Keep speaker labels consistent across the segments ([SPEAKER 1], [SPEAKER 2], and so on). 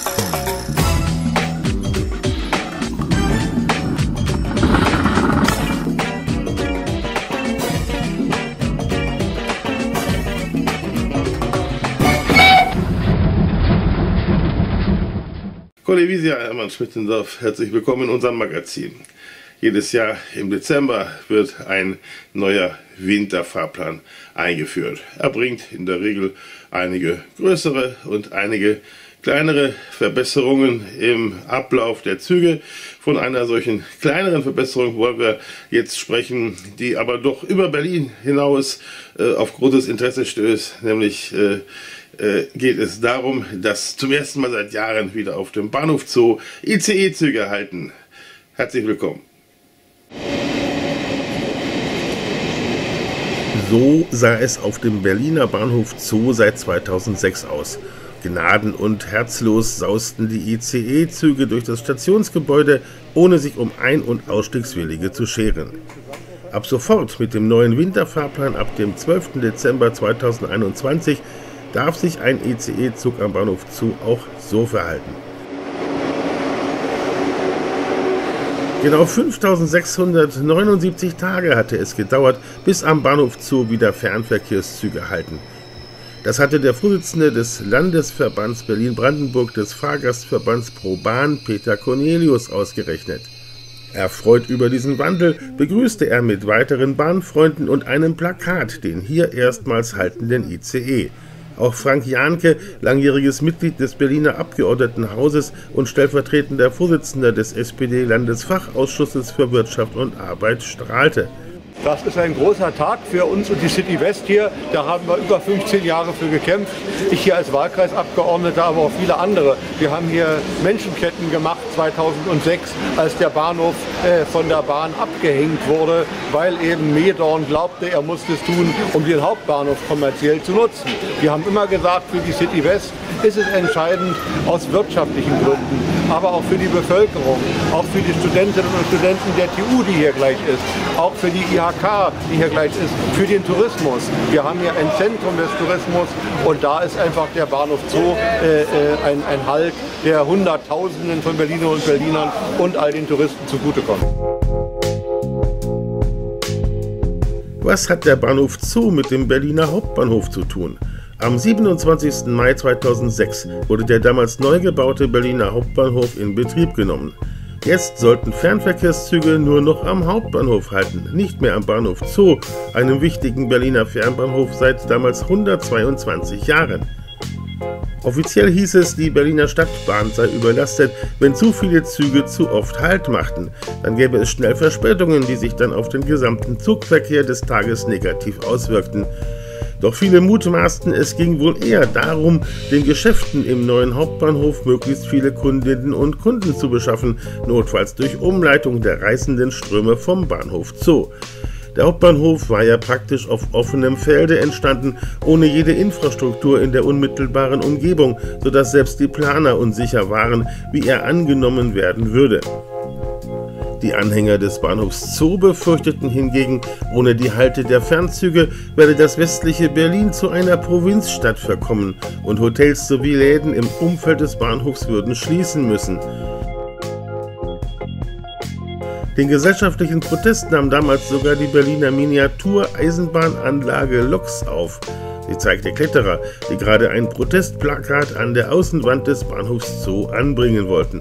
[SPEAKER 1] Kollevisia, Hermann Schmittendorf, herzlich willkommen in unserem Magazin. Jedes Jahr im Dezember wird ein neuer Winterfahrplan eingeführt. Er bringt in der Regel einige größere und einige kleinere Verbesserungen im Ablauf der Züge. Von einer solchen kleineren Verbesserung wollen wir jetzt sprechen, die aber doch über Berlin hinaus auf großes Interesse stößt, nämlich geht es darum, dass zum ersten Mal seit Jahren wieder auf dem Bahnhof Zoo ICE-Züge halten. Herzlich willkommen. So sah es auf dem Berliner Bahnhof Zoo seit 2006 aus. Gnaden- und herzlos sausten die ICE-Züge durch das Stationsgebäude, ohne sich um Ein- und Ausstiegswillige zu scheren. Ab sofort mit dem neuen Winterfahrplan ab dem 12. Dezember 2021 darf sich ein ICE-Zug am Bahnhof Zoo auch so verhalten. Genau 5.679 Tage hatte es gedauert, bis am Bahnhof Zoo wieder Fernverkehrszüge halten. Das hatte der Vorsitzende des Landesverbands Berlin-Brandenburg des Fahrgastverbands ProBahn, Peter Cornelius, ausgerechnet. Erfreut über diesen Wandel begrüßte er mit weiteren Bahnfreunden und einem Plakat den hier erstmals haltenden ICE. Auch Frank Jahnke, langjähriges Mitglied des Berliner Abgeordnetenhauses und stellvertretender Vorsitzender des SPD-Landesfachausschusses für Wirtschaft und Arbeit, strahlte.
[SPEAKER 2] Das ist ein großer Tag für uns und die City West hier. Da haben wir über 15 Jahre für gekämpft. Ich hier als Wahlkreisabgeordneter, aber auch viele andere. Wir haben hier Menschenketten gemacht 2006, als der Bahnhof von der Bahn abgehängt wurde, weil eben Medorn glaubte, er musste es tun, um den Hauptbahnhof kommerziell zu nutzen. Wir haben immer gesagt, für die City West ist es entscheidend aus wirtschaftlichen Gründen, aber auch für die Bevölkerung, auch für die Studentinnen und Studenten der TU, die hier gleich ist, auch für die IHK, die hier gleich ist, für den Tourismus. Wir haben hier ein Zentrum des Tourismus und da ist einfach der Bahnhof Zoo ein Halt, der Hunderttausenden von Berlinerinnen und Berlinern und all den Touristen zugutekommt.
[SPEAKER 1] Was hat der Bahnhof Zoo mit dem Berliner Hauptbahnhof zu tun? Am 27. Mai 2006 wurde der damals neu gebaute Berliner Hauptbahnhof in Betrieb genommen. Jetzt sollten Fernverkehrszüge nur noch am Hauptbahnhof halten, nicht mehr am Bahnhof Zoo, einem wichtigen Berliner Fernbahnhof seit damals 122 Jahren. Offiziell hieß es, die Berliner Stadtbahn sei überlastet, wenn zu viele Züge zu oft Halt machten. Dann gäbe es schnell Verspätungen, die sich dann auf den gesamten Zugverkehr des Tages negativ auswirkten. Doch viele mutmaßten, es ging wohl eher darum, den Geschäften im neuen Hauptbahnhof möglichst viele Kundinnen und Kunden zu beschaffen, notfalls durch Umleitung der reißenden Ströme vom Bahnhof Zoo. Der Hauptbahnhof war ja praktisch auf offenem Felde entstanden, ohne jede Infrastruktur in der unmittelbaren Umgebung, sodass selbst die Planer unsicher waren, wie er angenommen werden würde. Die Anhänger des Bahnhofs Zoo befürchteten hingegen, ohne die Halte der Fernzüge werde das westliche Berlin zu einer Provinzstadt verkommen und Hotels sowie Läden im Umfeld des Bahnhofs würden schließen müssen. Den gesellschaftlichen Protest nahm damals sogar die Berliner Miniatur-Eisenbahnanlage LOX auf. Sie zeigte Kletterer, die gerade ein Protestplakat an der Außenwand des Bahnhofs Zoo anbringen wollten.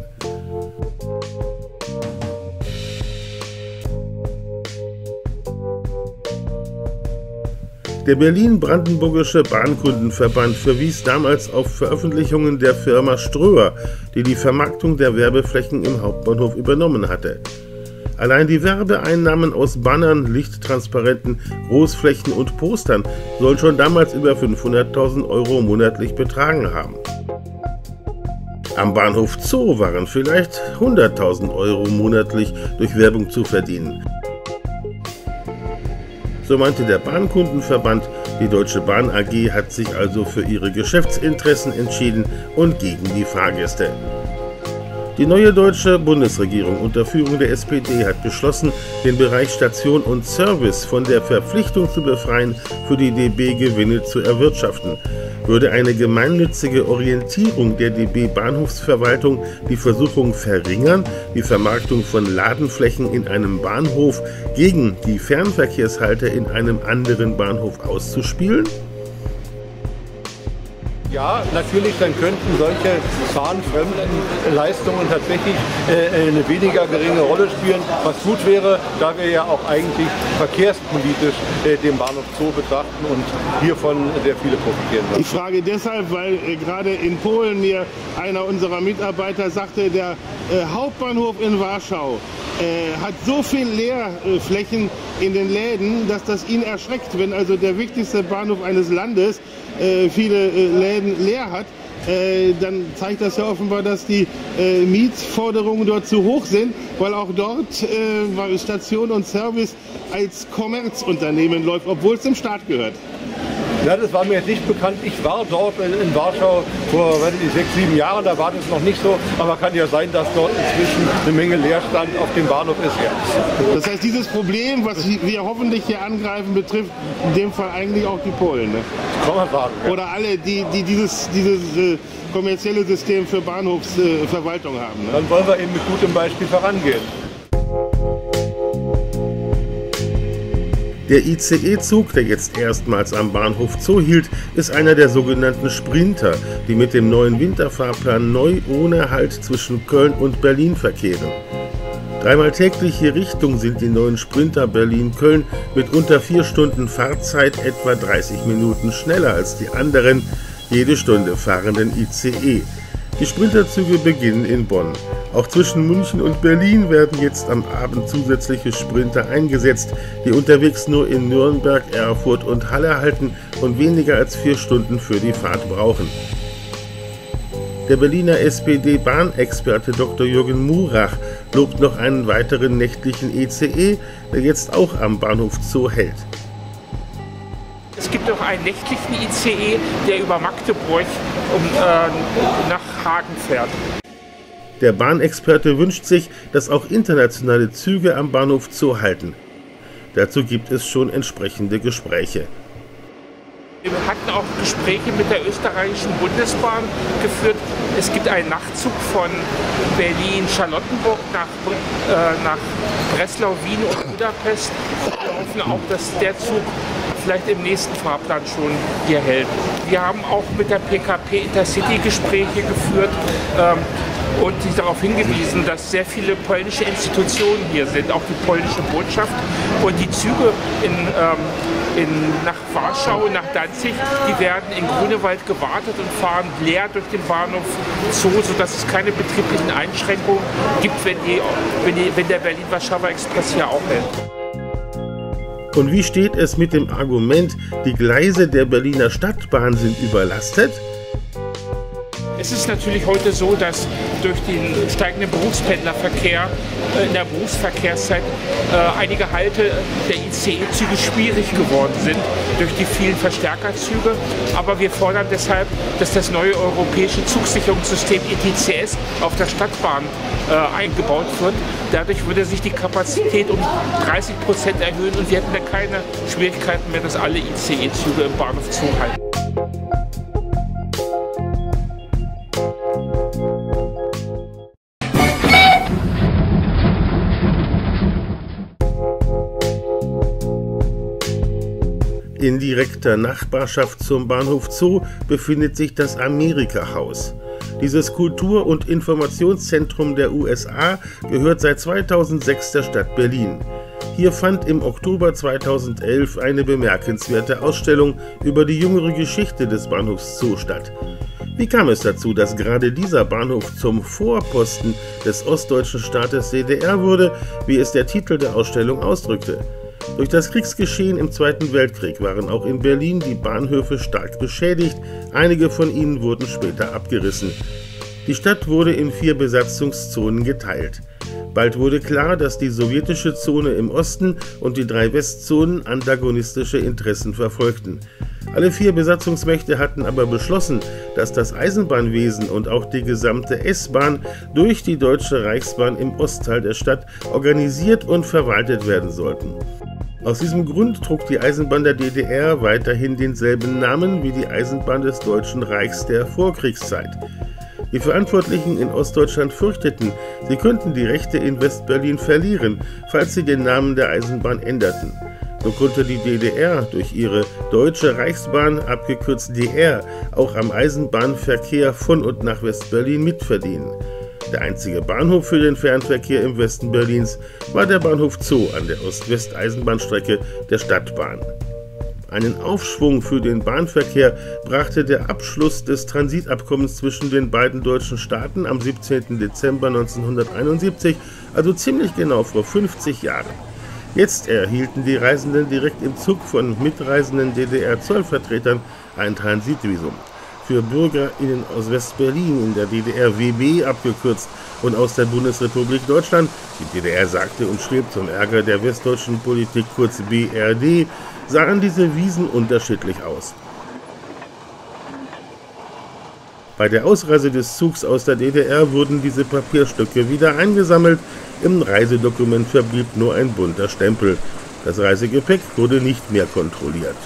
[SPEAKER 1] Der Berlin-Brandenburgische Bahnkundenverband verwies damals auf Veröffentlichungen der Firma Ströer, die die Vermarktung der Werbeflächen im Hauptbahnhof übernommen hatte. Allein die Werbeeinnahmen aus Bannern, Lichttransparenten, Großflächen und Postern sollen schon damals über 500.000 € monatlich betragen haben. Am Bahnhof Zoo waren vielleicht 100.000 € monatlich durch Werbung zu verdienen. So meinte der Bahnkundenverband, die Deutsche Bahn AG hat sich also für ihre Geschäftsinteressen entschieden und gegen die Fahrgäste. Die neue deutsche Bundesregierung unter Führung der SPD hat beschlossen, den Bereich Station und Service von der Verpflichtung zu befreien, für die DB Gewinne zu erwirtschaften. Würde eine gemeinnützige Orientierung der DB Bahnhofsverwaltung die Versuchung verringern, die Vermarktung von Ladenflächen in einem Bahnhof gegen die Fernverkehrshalter in einem anderen Bahnhof auszuspielen?
[SPEAKER 2] Ja, natürlich, dann könnten solche bahnfremden Leistungen tatsächlich eine weniger geringe Rolle spielen, was gut wäre, da wir ja auch eigentlich verkehrspolitisch den Bahnhof Zoo betrachten und hiervon sehr viele profitieren.
[SPEAKER 1] Ich frage deshalb, weil gerade in Polen mir einer unserer Mitarbeiter sagte, der Hauptbahnhof in Warschau hat so viel Leerflächen in den Läden, dass das ihn erschreckt, wenn also der wichtigste Bahnhof eines Landes viele Läden leer hat, dann zeigt das ja offenbar, dass die Mietforderungen dort zu hoch sind, weil auch dort Station und Service als Kommerzunternehmen läuft, obwohl es dem Staat gehört.
[SPEAKER 2] Ja, das war mir jetzt nicht bekannt. Ich war dort in Warschau vor 6, 7 Jahren, da war das noch nicht so. Aber kann ja sein, dass dort inzwischen eine Menge Leerstand auf dem Bahnhof ist. Ja.
[SPEAKER 1] Das heißt, dieses Problem, was wir hoffentlich hier angreifen, betrifft in dem Fall eigentlich auch die Polen. Ne?
[SPEAKER 2] Das kann man sagen. Ja.
[SPEAKER 1] Oder alle, die dieses kommerzielle System für Bahnhofsverwaltung haben. Ne?
[SPEAKER 2] Dann wollen wir eben mit gutem Beispiel vorangehen.
[SPEAKER 1] Der ICE-Zug, der jetzt erstmals am Bahnhof Zoo hielt, ist einer der sogenannten Sprinter, die mit dem neuen Winterfahrplan neu ohne Halt zwischen Köln und Berlin verkehren. Dreimal tägliche Richtung sind die neuen Sprinter Berlin-Köln mit unter 4 Stunden Fahrzeit etwa 30 Minuten schneller als die anderen jede Stunde fahrenden ICE. Die Sprinterzüge beginnen in Bonn. Auch zwischen München und Berlin werden jetzt am Abend zusätzliche Sprinter eingesetzt, die unterwegs nur in Nürnberg, Erfurt und Halle halten und weniger als 4 Stunden für die Fahrt brauchen. Der Berliner SPD-Bahnexperte Dr. Jürgen Murach lobt noch einen weiteren nächtlichen ICE, der jetzt auch am Bahnhof Zoo hält.
[SPEAKER 3] Es gibt auch einen nächtlichen ICE, der über Magdeburg nach Hagen fährt.
[SPEAKER 1] Der Bahnexperte wünscht sich, dass auch internationale Züge am Bahnhof Zoo halten. Dazu gibt es schon entsprechende Gespräche.
[SPEAKER 3] Wir hatten auch Gespräche mit der österreichischen Bundesbahn geführt. Es gibt einen Nachtzug von Berlin-Charlottenburg nach Breslau, Wien und Budapest. Wir hoffen auch, dass der Zug vielleicht im nächsten Fahrplan schon hier hält. Wir haben auch mit der PKP Intercity Gespräche geführt und darauf hingewiesen, dass sehr viele polnische Institutionen hier sind, auch die polnische Botschaft. Und die Züge nach Warschau, nach Danzig, die werden in Grunewald gewartet und fahren leer durch den Bahnhof Zoo, sodass es keine betrieblichen Einschränkungen gibt, wenn der Berlin-Warschauer Express hier auch hält.
[SPEAKER 1] Und wie steht es mit dem Argument, die Gleise der Berliner Stadtbahn sind überlastet?
[SPEAKER 3] Es ist natürlich heute so, dass durch den steigenden Berufspendlerverkehr in der Berufsverkehrszeit einige Halte der ICE-Züge schwierig geworden sind durch die vielen Verstärkerzüge. Aber wir fordern deshalb, dass das neue europäische Zugsicherungssystem ETCS auf der Stadtbahn eingebaut wird. Dadurch würde sich die Kapazität um 30% erhöhen und wir hätten dann keine Schwierigkeiten mehr, dass alle ICE-Züge im Bahnhof Zoo halten.
[SPEAKER 1] In direkter Nachbarschaft zum Bahnhof Zoo befindet sich das Amerika-Haus. Dieses Kultur- und Informationszentrum der USA gehört seit 2006 der Stadt Berlin. Hier fand im Oktober 2011 eine bemerkenswerte Ausstellung über die jüngere Geschichte des Bahnhofs Zoo statt. Wie kam es dazu, dass gerade dieser Bahnhof zum Vorposten des ostdeutschen Staates DDR wurde, wie es der Titel der Ausstellung ausdrückte? Durch das Kriegsgeschehen im Zweiten Weltkrieg waren auch in Berlin die Bahnhöfe stark beschädigt, einige von ihnen wurden später abgerissen. Die Stadt wurde in 4 Besatzungszonen geteilt. Bald wurde klar, dass die sowjetische Zone im Osten und die 3 Westzonen antagonistische Interessen verfolgten. Alle 4 Besatzungsmächte hatten aber beschlossen, dass das Eisenbahnwesen und auch die gesamte S-Bahn durch die Deutsche Reichsbahn im Ostteil der Stadt organisiert und verwaltet werden sollten. Aus diesem Grund trug die Eisenbahn der DDR weiterhin denselben Namen wie die Eisenbahn des Deutschen Reichs der Vorkriegszeit. Die Verantwortlichen in Ostdeutschland fürchteten, sie könnten die Rechte in Westberlin verlieren, falls sie den Namen der Eisenbahn änderten. So konnte die DDR durch ihre Deutsche Reichsbahn, abgekürzt DR, auch am Eisenbahnverkehr von und nach Westberlin mitverdienen. Der einzige Bahnhof für den Fernverkehr im Westen Berlins war der Bahnhof Zoo an der Ost-West-Eisenbahnstrecke der Stadtbahn. Einen Aufschwung für den Bahnverkehr brachte der Abschluss des Transitabkommens zwischen den beiden deutschen Staaten am 17. Dezember 1971, also ziemlich genau vor 50 Jahren. Jetzt erhielten die Reisenden direkt im Zug von mitreisenden DDR-Zollvertretern ein Transitvisum. Für BürgerInnen aus Westberlin, in der DDR WB abgekürzt, und aus der Bundesrepublik Deutschland, die DDR sagte und schrieb zum Ärger der westdeutschen Politik kurz BRD, sahen diese Visen unterschiedlich aus. Bei der Ausreise des Zugs aus der DDR wurden diese Papierstücke wieder eingesammelt, im Reisedokument verblieb nur ein bunter Stempel. Das Reisegepäck wurde nicht mehr kontrolliert.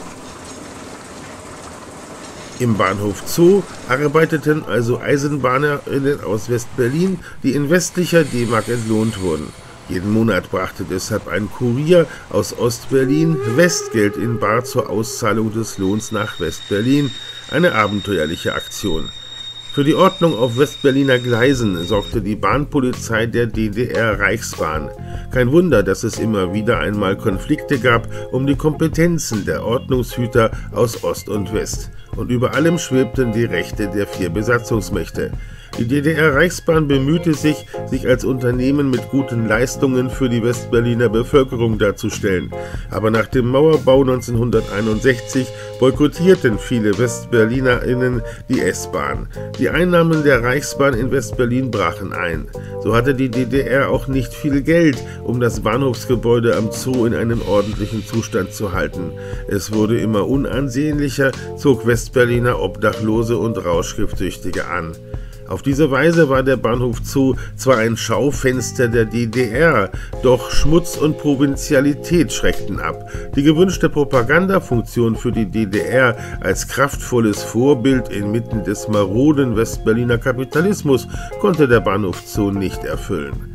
[SPEAKER 1] Im Bahnhof Zoo arbeiteten also EisenbahnerInnen aus Westberlin, die in westlicher D-Mark entlohnt wurden. Jeden Monat brachte deshalb ein Kurier aus Ostberlin Westgeld in bar zur Auszahlung des Lohns nach Westberlin, eine abenteuerliche Aktion. Für die Ordnung auf Westberliner Gleisen sorgte die Bahnpolizei der DDR-Reichsbahn. Kein Wunder, dass es immer wieder einmal Konflikte gab um die Kompetenzen der Ordnungshüter aus Ost und West. Und über allem schwebten die Rechte der 4 Besatzungsmächte. Die DDR-Reichsbahn bemühte sich, sich als Unternehmen mit guten Leistungen für die Westberliner Bevölkerung darzustellen. Aber nach dem Mauerbau 1961 boykottierten viele WestberlinerInnen die S-Bahn. Die Einnahmen der Reichsbahn in Westberlin brachen ein. So hatte die DDR auch nicht viel Geld, um das Bahnhofsgebäude am Zoo in einem ordentlichen Zustand zu halten. Es wurde immer unansehnlicher, zog Westberliner Obdachlose und Rauschgiftsüchtige an. Auf diese Weise war der Bahnhof Zoo zwar ein Schaufenster der DDR, doch Schmutz und Provinzialität schreckten ab. Die gewünschte Propagandafunktion für die DDR als kraftvolles Vorbild inmitten des maroden Westberliner Kapitalismus konnte der Bahnhof Zoo nicht erfüllen.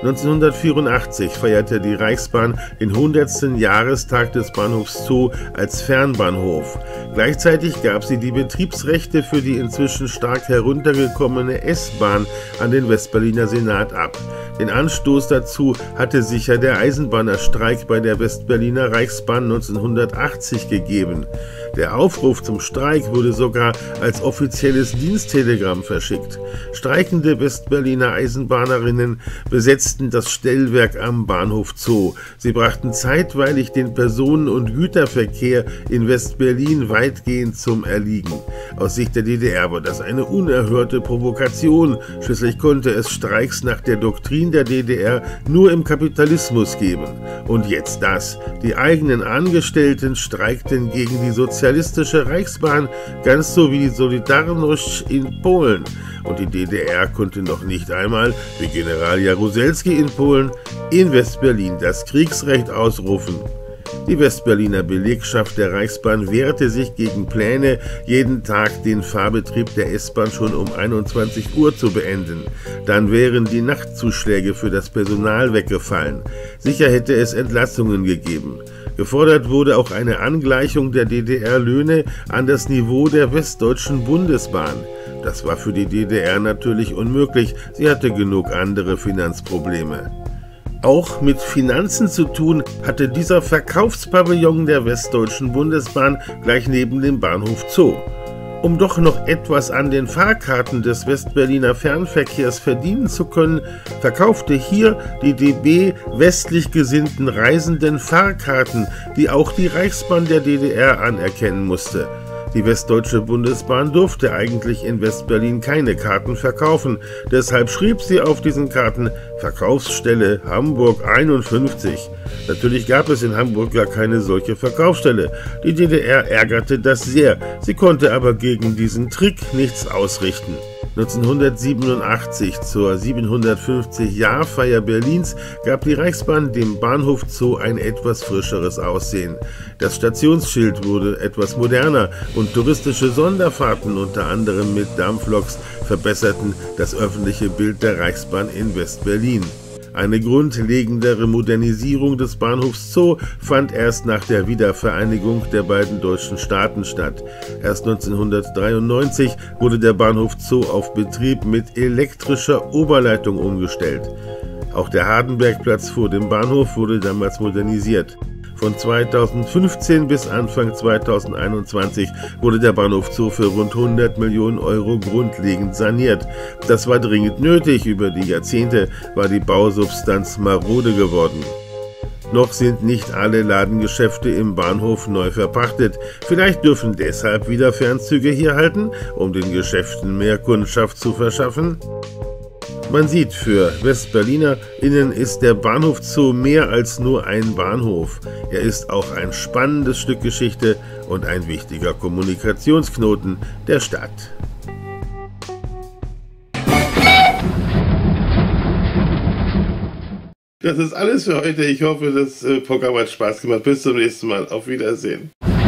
[SPEAKER 1] 1984 feierte die Reichsbahn den 100. Jahrestag des Bahnhofs Zoo als Fernbahnhof. Gleichzeitig gab sie die Betriebsrechte für die inzwischen stark heruntergekommene S-Bahn an den Westberliner Senat ab. Den Anstoß dazu hatte sicher der Eisenbahnerstreik bei der Westberliner Reichsbahn 1980 gegeben. Der Aufruf zum Streik wurde sogar als offizielles Diensttelegramm verschickt. Streikende Westberliner Eisenbahnerinnen besetzten das Stellwerk am Bahnhof Zoo. Sie brachten zeitweilig den Personen- und Güterverkehr in Westberlin weitgehend zum Erliegen. Aus Sicht der DDR war das eine unerhörte Provokation. Schließlich konnte es Streiks nach der Doktrin der DDR nur im Kapitalismus geben. Und jetzt das. Die eigenen Angestellten streikten gegen die Sozialistische Reichsbahn, ganz so wie die Solidarność in Polen. Und die DDR konnte noch nicht einmal, wie General Jaruzelski in Polen, in Westberlin das Kriegsrecht ausrufen. Die Westberliner Belegschaft der Reichsbahn wehrte sich gegen Pläne, jeden Tag den Fahrbetrieb der S-Bahn schon um 21 Uhr zu beenden. Dann wären die Nachtzuschläge für das Personal weggefallen. Sicher hätte es Entlassungen gegeben. Gefordert wurde auch eine Angleichung der DDR-Löhne an das Niveau der Westdeutschen Bundesbahn. Das war für die DDR natürlich unmöglich, sie hatte genug andere Finanzprobleme. Auch mit Finanzen zu tun hatte dieser Verkaufspavillon der Westdeutschen Bundesbahn gleich neben dem Bahnhof Zoo. Um doch noch etwas an den Fahrkarten des Westberliner Fernverkehrs verdienen zu können, verkaufte hier die DB westlich gesinnten Reisenden Fahrkarten, die auch die Reichsbahn der DDR anerkennen musste. Die Westdeutsche Bundesbahn durfte eigentlich in West-Berlin keine Karten verkaufen. Deshalb schrieb sie auf diesen Karten Verkaufsstelle Hamburg 51. Natürlich gab es in Hamburg gar keine solche Verkaufsstelle. Die DDR ärgerte das sehr. Sie konnte aber gegen diesen Trick nichts ausrichten. 1987 zur 750-Jahr-Feier Berlins gab die Reichsbahn dem Bahnhof Zoo ein etwas frischeres Aussehen. Das Stationsschild wurde etwas moderner und touristische Sonderfahrten, unter anderem mit Dampfloks, verbesserten das öffentliche Bild der Reichsbahn in West-Berlin. Eine grundlegendere Modernisierung des Bahnhofs Zoo fand erst nach der Wiedervereinigung der beiden deutschen Staaten statt. Erst 1993 wurde der Bahnhof Zoo auf Betrieb mit elektrischer Oberleitung umgestellt. Auch der Hardenbergplatz vor dem Bahnhof wurde damals modernisiert. Von 2015 bis Anfang 2021 wurde der Bahnhof Zoo für rund 100 Millionen Euro grundlegend saniert. Das war dringend nötig, über die Jahrzehnte war die Bausubstanz marode geworden. Noch sind nicht alle Ladengeschäfte im Bahnhof neu verpachtet. Vielleicht dürfen deshalb wieder Fernzüge hier halten, um den Geschäften mehr Kundschaft zu verschaffen? Man sieht, für WestberlinerInnen ist der Bahnhof Zoo mehr als nur ein Bahnhof. Er ist auch ein spannendes Stück Geschichte und ein wichtiger Kommunikationsknoten der Stadt. Das ist alles für heute. Ich hoffe, das Programm hat Spaß gemacht. Bis zum nächsten Mal. Auf Wiedersehen.